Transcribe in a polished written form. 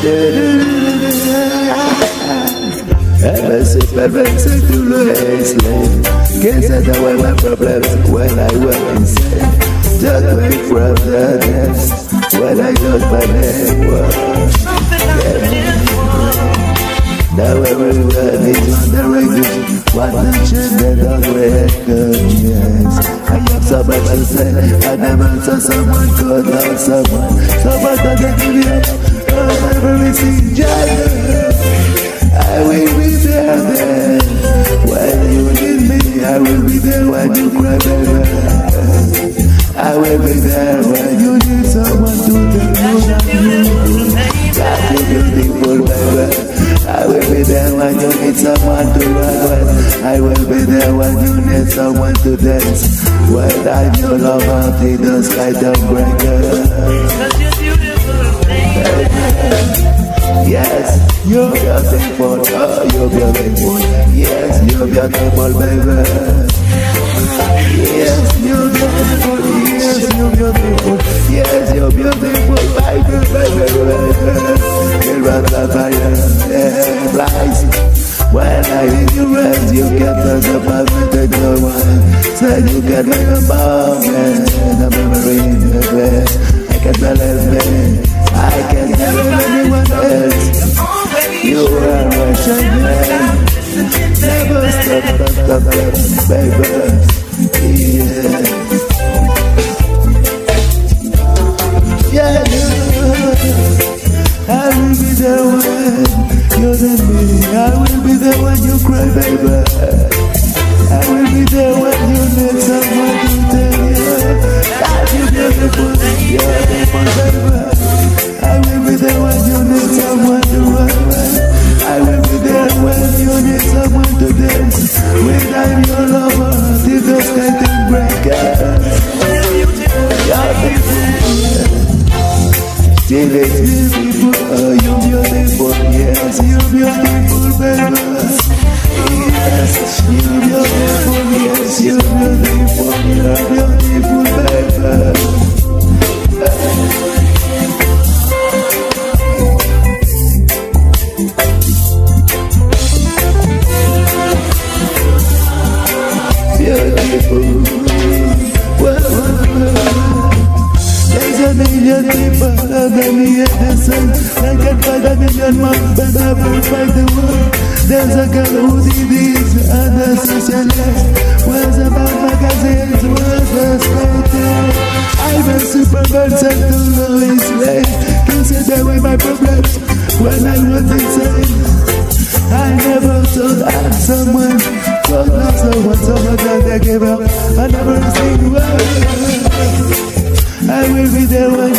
Ever since perversity to the slave, can't set away my problems when I was insane. Just away from the dance when I got my name was. Now everyone is wondering what the children don't recognize. I have so much to say, I never saw someone could love someone. Someone that can give you up, everything just. I will be there then when you need me. I will be there when you cry, baby. I will be there when you need someone to tell you that you're beautiful, baby. I will be there when you need someone to run with. I will be there when you need someone to dance. When I'm your lover, till the sky don't break us. Yes, you're beautiful, oh, you're beautiful. Yes, you're beautiful, baby. Yes, you're beautiful, yes, you're beautiful. Yes, you're beautiful, baby, baby, baby. You're on the fire, yeah, lies. When I need you rest, you can turn the perfect and no one. Said you can make a bomb, and a memory in the bed. I can't believe me, I can't believe anyone else. You are my shining, never stop, baby. Yeah, I will be there when you're the me. I will be there when you cry, baby. I will be there when you need someone to tell you that you're beautiful, baby. I will be there when you need someone to run with. I will be there when you need someone to dance. When I'm your lover, till the sky can break us. You're beautiful. Till it's beautiful, oh, you're beautiful. Yes, you're beautiful, baby. Yes, you're beautiful. Yes, you're beautiful. You're beautiful, baby. There's a million people under me at the sun. I can find a million more, but I will find the world. There's a girl who did this and a socialist. Was about magazines, was a skater. I'm a superman sent to Louis Lane. Can't sit away my problems when I was insane. I never thought I'd someone, but not someone that I gave up. I never seen well. I will be there when